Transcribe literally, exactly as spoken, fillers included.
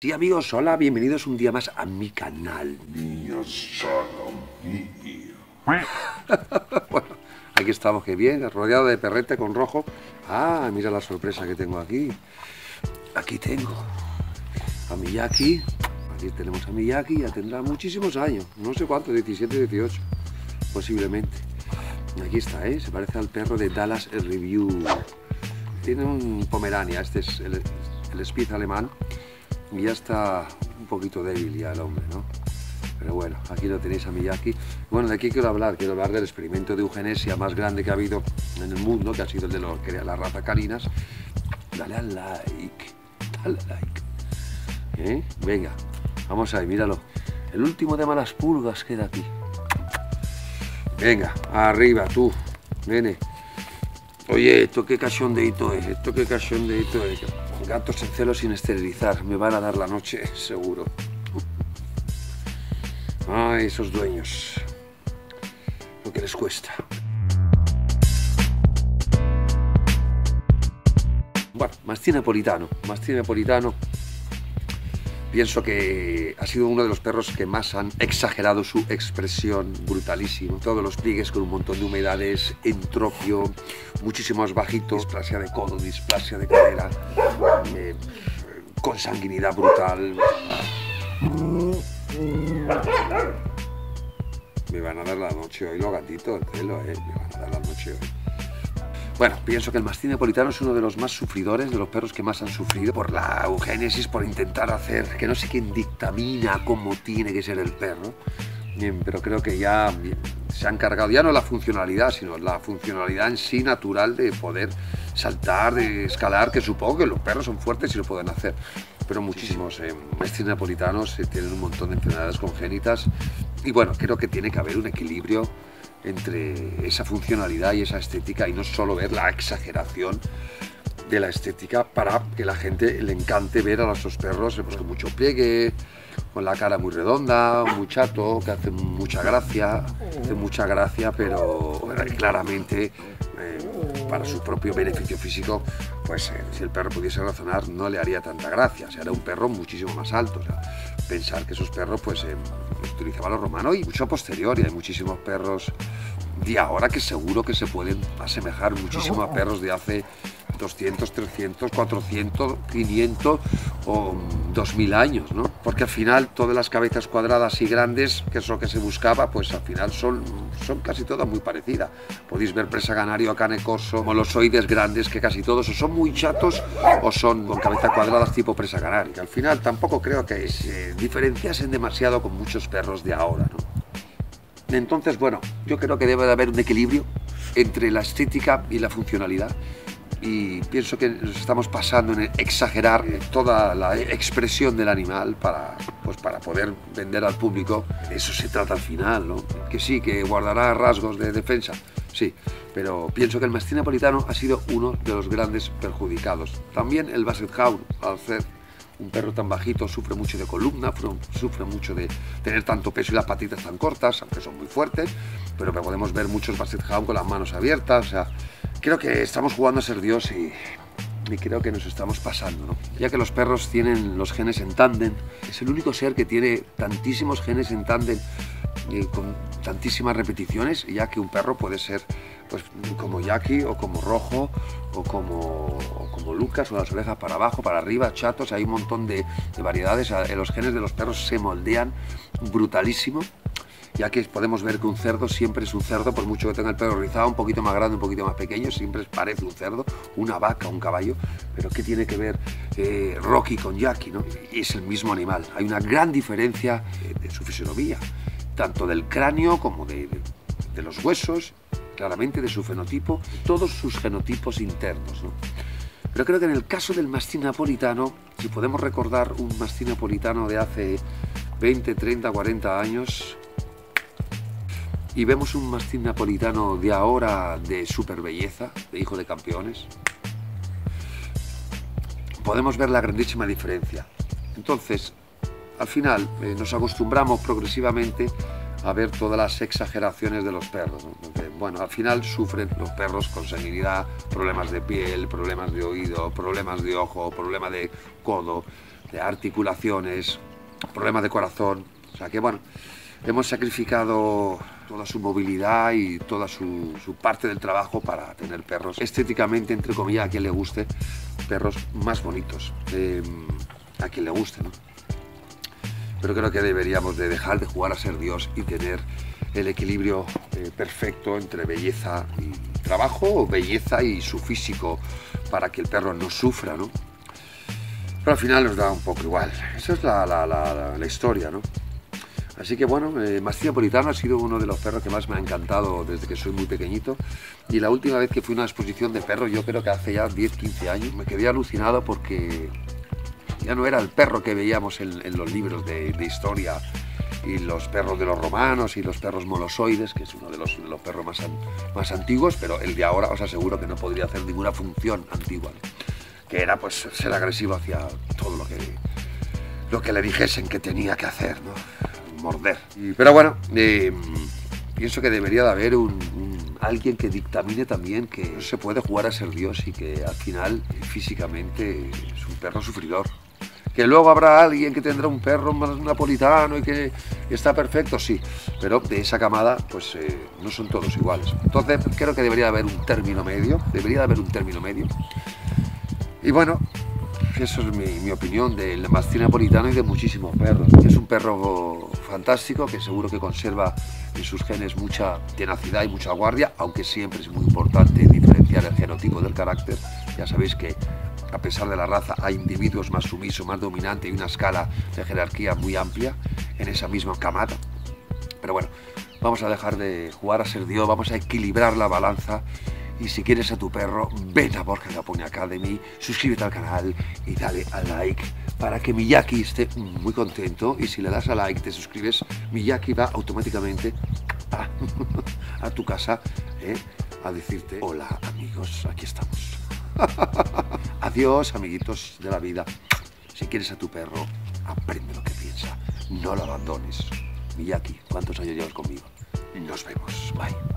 Sí, amigos, hola, bienvenidos un día más a mi canal. Bueno, aquí estamos, qué bien, rodeado de perrete con rojo. Ah, mira la sorpresa que tengo aquí. Aquí tengo a Miyaki. Aquí tenemos a Miyaki, ya tendrá muchísimos años. No sé cuánto, diecisiete, dieciocho, posiblemente. Aquí está, ¿eh? Se parece al perro de Dallas Review. Tiene un Pomerania, este es el, el Spitz alemán. Y ya está un poquito débil ya el hombre, ¿no? Pero bueno, aquí lo tenéis a Miyaki. Bueno, de aquí quiero hablar, quiero hablar del experimento de eugenesia más grande que ha habido en el mundo, que ha sido el de lo, que era la raza caninas. Dale al like, dale al like. ¿Eh? Venga, vamos ahí, míralo. El último de malas pulgas queda aquí. Venga, arriba tú, nene. Oye, esto qué cachondeito es, esto qué cachondeito es. Gatos en celo sin esterilizar, me van a dar la noche, seguro. Ay, esos dueños, lo que les cuesta. Bueno, mastín napolitano, mastín napolitano. Pienso que ha sido uno de los perros que más han exagerado su expresión, brutalísimo. Todos los pliegues con un montón de humedades, entropio, muchísimos bajitos, displasia de codo, displasia de cadera, eh, consanguinidad brutal. Me van a dar la noche hoy los gatitos, celo, eh, me van a dar la noche hoy. Bueno, pienso que el mastín napolitano es uno de los más sufridores, de los perros que más han sufrido por la eugénesis, por intentar hacer, que no sé quién dictamina cómo tiene que ser el perro, bien, pero creo que ya bien, se han cargado, ya no la funcionalidad, sino la funcionalidad en sí natural de poder saltar, de escalar, que supongo que los perros son fuertes y lo pueden hacer, pero muchísimos eh, mastín napolitanos eh, tienen un montón de enfermedades congénitas y bueno, creo que tiene que haber un equilibrio entre esa funcionalidad y esa estética y no solo ver la exageración de la estética para que la gente le encante ver a esos perros pues, con mucho pliegue, con la cara muy redonda, muy chato, que hace mucha gracia, hace mucha gracia, pero bueno, claramente eh, para su propio beneficio físico, pues eh, si el perro pudiese razonar no le haría tanta gracia, o sea, era un perro muchísimo más alto, o sea, pensar que esos perros pues eh, los utilizaban los romanos y mucho posterior, y hay muchísimos perros de ahora que seguro que se pueden asemejar muchísimo a perros de hace doscientos, trescientos, cuatrocientos, quinientos o dos mil años, ¿no? Porque al final todas las cabezas cuadradas y grandes, que es lo que se buscaba, pues al final son, son casi todas muy parecidas. Podéis ver presa canario, cane corso, molosoides grandes, que casi todos o son muy chatos o son con cabezas cuadradas tipo presa canario. Que al final tampoco creo que se diferenciasen demasiado con muchos perros de ahora, ¿no? Entonces, bueno, yo creo que debe de haber un equilibrio entre la estética y la funcionalidad. Y pienso que nos estamos pasando en exagerar toda la expresión del animal para, pues para poder vender al público. De eso se trata al final, ¿no? Que sí, que guardará rasgos de defensa, sí, pero pienso que el mastín napolitano ha sido uno de los grandes perjudicados. También el Basset Hound, al ser un perro tan bajito, sufre mucho de columna, sufre mucho de tener tanto peso y las patitas tan cortas, aunque son muy fuertes, pero podemos ver muchos Basset Hound con las manos abiertas, o sea, creo que estamos jugando a ser Dios y, y creo que nos estamos pasando, ¿no? Ya que los perros tienen los genes en tándem, es el único ser que tiene tantísimos genes en tándem y con tantísimas repeticiones, ya que un perro puede ser pues como Jackie o como Rojo o como, o como Lucas, o las orejas para abajo, para arriba, chatos, hay un montón de, de variedades. Los genes de los perros se moldean brutalísimo, ya que podemos ver que un cerdo siempre es un cerdo, por mucho que tenga el pelo rizado, un poquito más grande, un poquito más pequeño, siempre parece un cerdo, una vaca, un caballo, pero ¿qué tiene que ver eh, Rocky con Jackie, ¿no? Es el mismo animal, hay una gran diferencia de, de su fisonomía, tanto del cráneo como de, de, de los huesos, claramente de su fenotipo, todos sus genotipos internos, ¿no? Pero creo que en el caso del mastín napolitano, si podemos recordar un mastín napolitano de hace veinte, treinta, cuarenta años, y vemos un mastín napolitano de ahora de super belleza, de hijo de campeones, podemos ver la grandísima diferencia. Entonces, al final, eh, nos acostumbramos progresivamente a ver todas las exageraciones de los perros, ¿no? Porque, bueno, al final sufren los perros con senilidad, problemas de piel, problemas de oído, problemas de ojo, problemas de codo, de articulaciones, problemas de corazón. O sea que bueno, hemos sacrificado toda su movilidad y toda su, su parte del trabajo para tener perros estéticamente, entre comillas, a quien le guste, perros más bonitos, eh, a quien le guste, ¿no? Pero creo que deberíamos de dejar de jugar a ser Dios y tener el equilibrio eh, perfecto entre belleza y trabajo, o belleza y su físico, para que el perro no sufra, ¿no? Pero al final nos da un poco igual. Esa es la, la, la, la historia, ¿no? Así que bueno, eh, Mastín Napolitano ha sido uno de los perros que más me ha encantado desde que soy muy pequeñito. Y la última vez que fui a una exposición de perros, yo creo que hace ya diez, quince años, me quedé alucinado porque ya no era el perro que veíamos en, en los libros de, de historia, y los perros de los romanos y los perros molosoides, que es uno de los, de los perros más, an, más antiguos, pero el de ahora os aseguro que no podría hacer ninguna función antigua, ¿no? Que era pues ser agresivo hacia todo lo que, lo que le dijesen que tenía que hacer, ¿no? Morder. Y, pero bueno, eh, pienso que debería de haber un, un, alguien que dictamine también que no se puede jugar a ser Dios y que al final físicamente es un perro sufridor. Que luego habrá alguien que tendrá un perro más napolitano y que está perfecto, sí, pero de esa camada pues eh, no son todos iguales. Entonces creo que debería haber un término medio, debería haber un término medio. Y bueno, eso es mi, mi opinión del Mastín Napolitano y de muchísimos perros. Es un perro fantástico que seguro que conserva en sus genes mucha tenacidad y mucha guardia, aunque siempre es muy importante diferenciar el genotipo del carácter. Ya sabéis que a pesar de la raza hay individuos más sumisos, más dominantes y una escala de jerarquía muy amplia en esa misma camada. Pero bueno, vamos a dejar de jugar a ser Dios, vamos a equilibrar la balanza. Y si quieres a tu perro, ven a Borja Caponi Academy, suscríbete al canal y dale a like para que Miyaki esté muy contento. Y si le das a like, te suscribes, Miyaki va automáticamente a, a tu casa ¿eh? a decirte: hola amigos, aquí estamos. Adiós amiguitos de la vida. Si quieres a tu perro, aprende lo que piensa, no lo abandones. Miyaki, ¿cuántos años llevas conmigo? Nos vemos, bye.